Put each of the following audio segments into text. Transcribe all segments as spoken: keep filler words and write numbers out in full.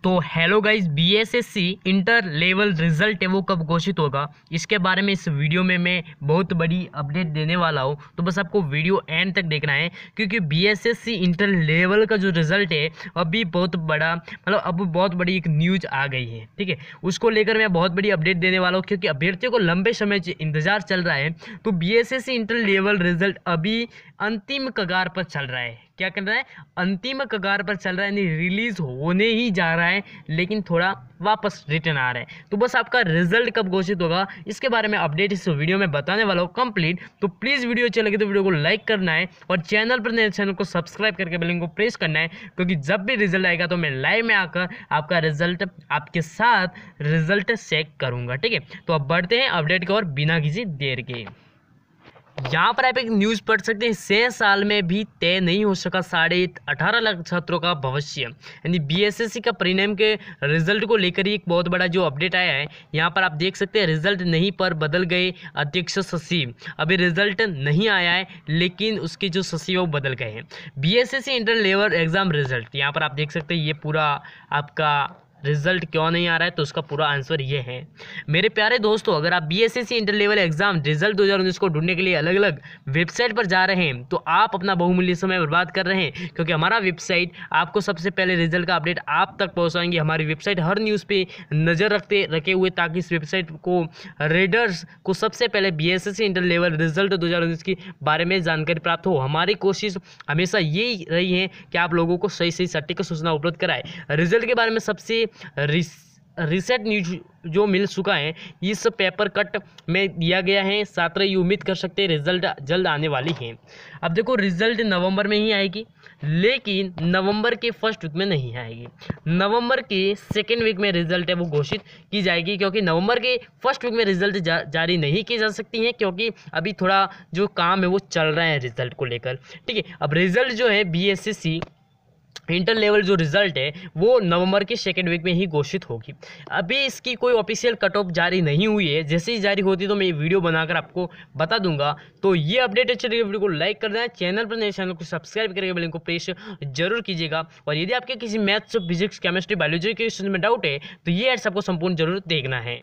तो hello guys, BSSC inter level result है वो कब घोषित होगा, इसके बारे में इस वीडियो में मैं बहुत बड़ी अपडेट देने वाला हूँ। तो बस आपको वीडियो एंड तक देखना है, क्योंकि बीएसएससी इंटर लेवल का जो रिजल्ट है अभी बहुत बड़ा मतलब अब बहुत बड़ी एक न्यूज आ गई है। ठीक है, उसको लेकर मैं बहुत बड़ी अपडेट देने वाला हूँ, क्योंकि अभ्यर्थियों को लंबे समय से इंतजार चल रहा है। तो बीएसएससी इंटर लेवल रिजल्ट अभी अंतिम कगार पर चल रहा है। क्या कर रहा है? अंतिम कगार पर चल रहा है, यानी रिलीज होने ही जा रहा है, लेकिन थोड़ा वापस रिटर्न आ रहा है। तो बस आपका रिजल्ट कब घोषित होगा इसके बारे में अपडेट इस वीडियो में बताने वाला हूँ कंप्लीट। तो प्लीज़ वीडियो अच्छी लगे तो वीडियो को लाइक करना है और चैनल पर नए चैनल को सब्सक्राइब करके बेल को प्रेस करना है, क्योंकि जब भी रिजल्ट आएगा तो मैं लाइव में आकर आपका रिजल्ट आपके साथ रिजल्ट चेक करूँगा। ठीक है, तो अब बढ़ते हैं अपडेट की ओर बिना किसी देर के। यहाँ पर आप एक न्यूज़ पढ़ सकते हैं, छः साल में भी तय नहीं हो सका साढ़े अठारह लाख छात्रों का भविष्य। यानी बीएसएससी का परिणाम के रिजल्ट को लेकर ही एक बहुत बड़ा जो अपडेट आया है। यहाँ पर आप देख सकते हैं रिजल्ट नहीं पर बदल गए अध्यक्ष सचिव। अभी रिजल्ट नहीं आया है, लेकिन उसके जो सचिव वो बदल गए हैं। BSSC inter level exam result यहाँ पर आप देख सकते हैं, ये पूरा आपका रिजल्ट क्यों नहीं आ रहा है, तो उसका पूरा आंसर ये है। मेरे प्यारे दोस्तों, अगर आप BSSC inter level exam result दो हज़ार उन्नीस को ढूंढने के लिए अलग अलग वेबसाइट पर जा रहे हैं, तो आप अपना बहुमूल्य समय बर्बाद कर रहे हैं, क्योंकि हमारा वेबसाइट आपको सबसे पहले रिजल्ट का अपडेट आप तक पहुंचाएंगे। हमारी वेबसाइट हर न्यूज़ पे नज़र रखते रखे हुए, ताकि इस वेबसाइट को रीडर्स को सबसे पहले बीएसएससी इंटर लेवल रिजल्ट दो हज़ार उन्नीस के बारे में जानकारी प्राप्त हो। हमारी कोशिश हमेशा यही रही है कि आप लोगों को सही सही सटीक सूचना उपलब्ध कराए। रिजल्ट के बारे में सबसे रिसेंट न्यूज जो मिल चुका है, इस पेपर कट में दिया गया है। छात्र ये उम्मीद कर सकते हैं रिजल्ट जल्द आने वाली है। अब देखो, रिजल्ट नवंबर में ही आएगी, लेकिन नवंबर के फर्स्ट वीक में नहीं आएगी। नवंबर के सेकेंड वीक में रिजल्ट है वो घोषित की जाएगी, क्योंकि नवंबर के फर्स्ट वीक में रिजल्ट जा, जारी नहीं की जा सकती है, क्योंकि अभी थोड़ा जो काम है वो चल रहा है रिजल्ट को लेकर। ठीक है, अब रिजल्ट जो है बीएसएससी इंटर लेवल जो रिजल्ट है वो नवंबर के सेकेंड वीक में ही घोषित होगी। अभी इसकी कोई ऑफिशियल कट ऑफ जारी नहीं हुई है। जैसे ही जारी होती तो मैं वीडियो बनाकर आपको बता दूंगा। तो ये अपडेट अच्छी लगी वीडियो को लाइक कर देना, चैनल पर नए चैनल को सब्सक्राइब करके बेल को प्रेस जरूर कीजिएगा। और यदि आपके किसी मैथ्स, फिजिक्स, केमिस्ट्री, बायोलॉजी के क्वेश्चन में डाउट है तो ये एड्स आपको संपूर्ण जरूर देखना है।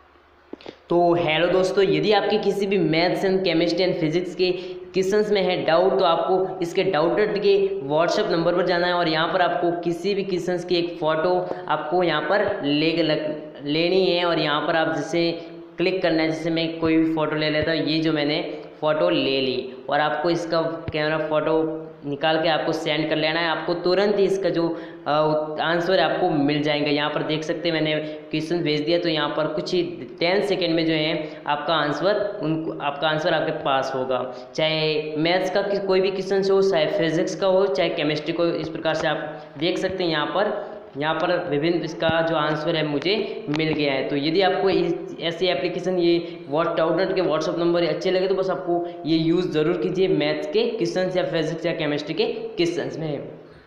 तो हेलो दोस्तों, यदि आपके किसी भी maths and chemistry and physics के क्वेश्चंस में है डाउट, तो आपको इसके डाउटेड के व्हाट्सएप नंबर पर जाना है और यहाँ पर आपको किसी भी क्वेश्चंस की एक फ़ोटो आपको यहाँ पर ले लग लेनी है। और यहाँ पर आप जैसे क्लिक करना है, जैसे मैं कोई भी फ़ोटो ले लेता हूँ, ये जो मैंने फ़ोटो ले ली, और आपको इसका कैमरा फ़ोटो निकाल के आपको सेंड कर लेना है। आपको तुरंत ही इसका जो आंसर आपको मिल जाएगा। यहाँ पर देख सकते हैं मैंने क्वेश्चन भेज दिया, तो यहाँ पर कुछ ही टेन सेकेंड में जो है आपका आंसर उनको आपका आंसर आपके पास होगा। चाहे मैथ्स का कोई भी क्वेश्चन हो, चाहे फिजिक्स का हो, चाहे केमिस्ट्री को, इस प्रकार से आप देख सकते हैं। यहाँ पर यहाँ पर विभिन्न इसका जो आंसर है मुझे मिल गया है। तो यदि आपको ऐसी एप्लीकेशन, ये व्हाट डाउटनेट के व्हाट्सअप नंबर अच्छे लगे तो बस आपको ये यूज़ ज़रूर कीजिए मैथ्स के क्वेश्चन या फिजिक्स या केमिस्ट्री के क्वेश्चन में।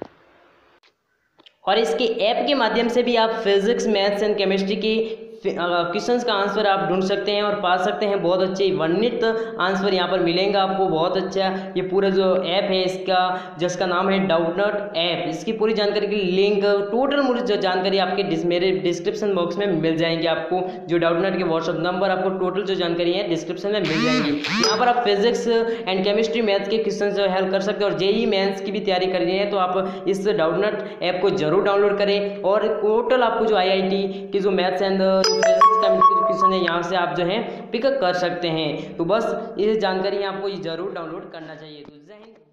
और इसके ऐप के माध्यम से भी आप फिजिक्स, मैथ्स एंड केमिस्ट्री के क्वेश्चंस का आंसर आप ढूंढ सकते हैं और पा सकते हैं। बहुत अच्छे वर्णित आंसर यहाँ पर मिलेंगे आपको, बहुत अच्छा। ये पूरा जो ऐप है इसका, जिसका नाम है डाउटनेट ऐप, इसकी पूरी जानकारी की लिंक, टोटल मुझे जो जानकारी आपके डिस, मेरे डिस्क्रिप्शन बॉक्स में मिल जाएंगे। आपको जो डाउटनेट के व्हाट्सअप नंबर, आपको टोटल जो जानकारी है डिस्क्रिप्शन में मिल जाएंगी। यहाँ पर आप फिजिक्स एंड केमिस्ट्री, मैथ्स के क्वेश्चन जो हेल्प कर सकते हैं। और जेई मेंस की भी तैयारी कर रही है तो आप इस डाउटनेट ऐप को जरूर डाउनलोड करें। और टोटल आपको जो आई आई टी की जो मैथ्स एंड फिजिक्स का क्वेश्चन है, यहाँ से आप जो है पिकअप कर सकते हैं। तो बस ये जानकारी आपको ये जरूर डाउनलोड करना चाहिए। तो जय हिंद।